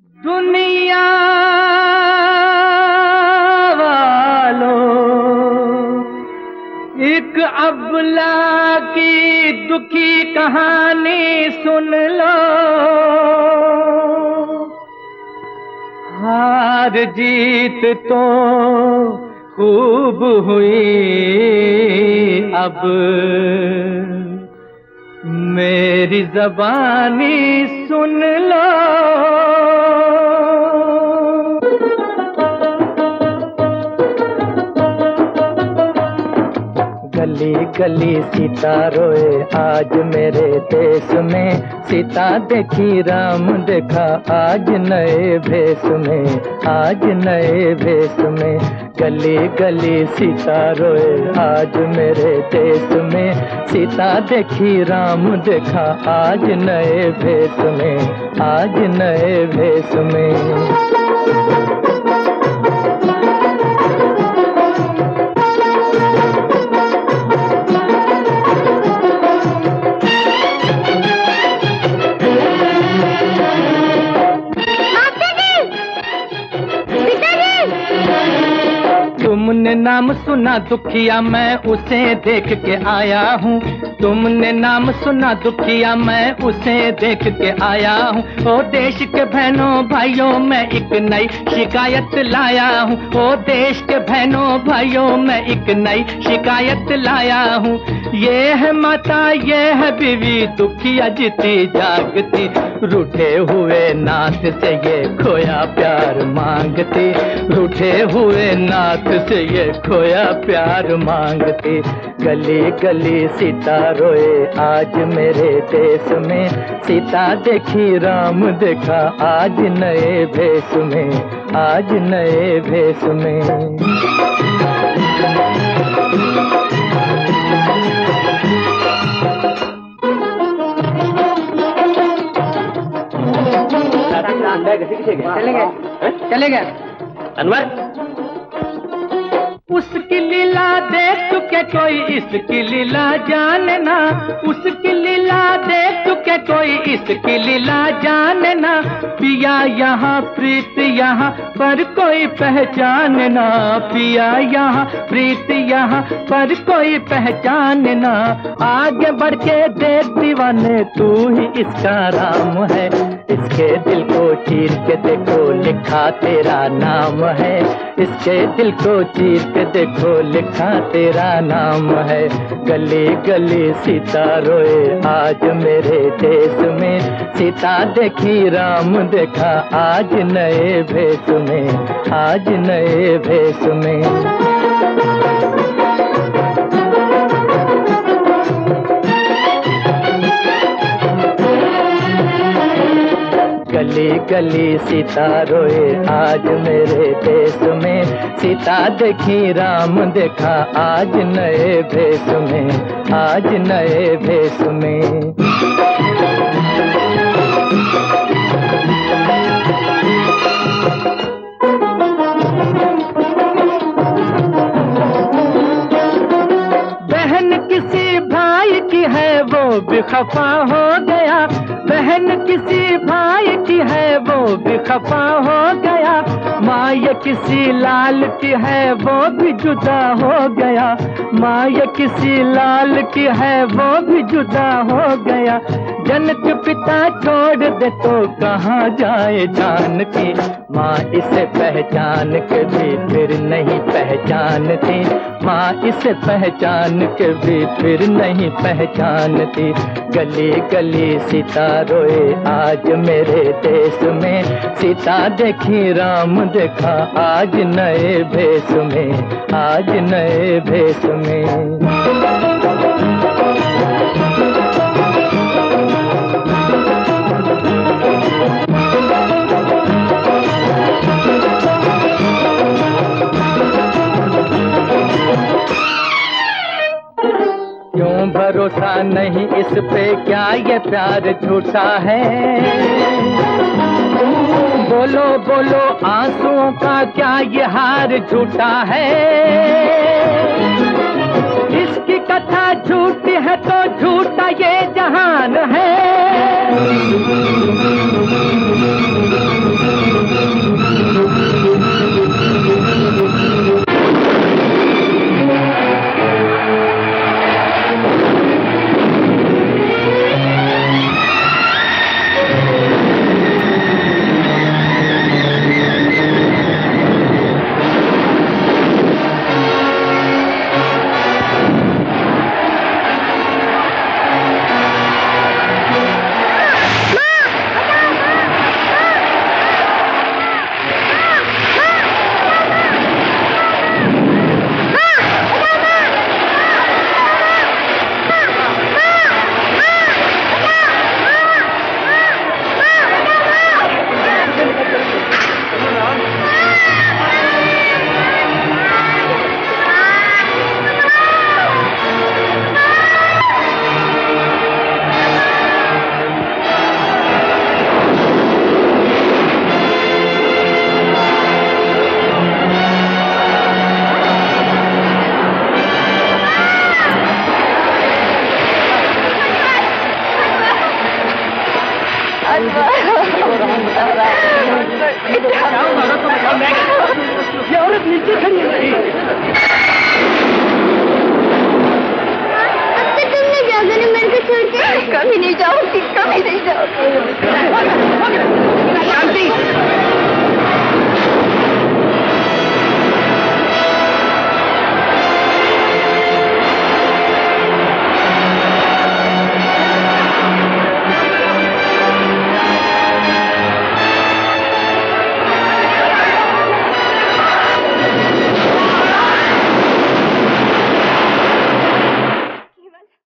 दुनिया वालों, एक अबला की दुखी कहानी सुन लो। हार जीत तो खूब हुई, अब मेरी ज़बानी सुन लो। गली गली सीता रोए आज मेरे देश में, सीता देखी राम देखा आज नए भेष में, आज नए भेष में। गली गली सीता रोए आज मेरे देश में, सीता देखी राम देखा आज नए भेष में, आज नए भेष में। तुमने नाम सुना दुखिया, मैं उसे देख के आया हूँ। तुमने नाम सुना दुखिया, मैं उसे देख के आया हूँ। ओ देश के बहनों भाइयों, मैं एक नई शिकायत लाया हूँ। ओ देश के बहनों भाइयों, मैं एक नई शिकायत लाया हूँ। ये है माता, ये है बीवी, दुखिया जीती जागती, रूठे हुए नाथ से ये खोया प्यार मांगती, रूठे हुए नाथ से ये खोया प्यार मांगती। गली गली सीता रोए आज मेरे देश में, सीता देखी राम देखा आज नए भेष में, आज नए भेष में। चलेंगे अनवर, उसकी लीला देख चुके कोई इसकी लीला जाने ना, उसकी लीला देख चुके कोई इसकी लीला जाने ना। पिया यहाँ प्रीत यहाँ पर कोई पहचान ना, पिया यहाँ प्रीत यहाँ पर कोई पहचान ना। आगे बढ़ के देख दीवाने, तू ही इसका राम है, इसके दिल को चीर के देखो लिखा तेरा नाम है, इसके दिल को चीर के देखो लिखा तेरा नाम है। गली गली सीता रोए आज मेरे देश में, सीता देखी राम देखा आज नए भेष में, आज नए भेष में। गली गली सीता रोए आज मेरे देश में, सीता देखी राम देखा आज नए भेष में, आज नए भेष में। बहन किसी भाई की है वो भी खफा हो गया, बहन किसी भाई की है वो भी खफा हो गया। माँ ये किसी लाल की है वो भी जुदा हो गया, माँ ये किसी लाल की है वो भी जुदा हो गया। जनक पिता छोड़ दे तो कहाँ जाए जान की, माँ इसे पहचान के भी फिर नहीं पहचानती, माँ इसे पहचान के भी फिर नहीं पहचानती। गली गली सीता रोए आज मेरे देश में, सीता देखी राम देखा आज नए भेष में, आज नए भेष में। क्यों भरोसा नहीं इस पे, क्या ये प्यार झूठा है? बोलो बोलो आंसुओं का क्या ये हार झूठा है? इसकी कथा झूठी है तो झूठा ये जहान है। ये औरत नीचे खड़ी है। अब तो तुमने जागने मेरे को छोड़ के कभी नहीं जाओ।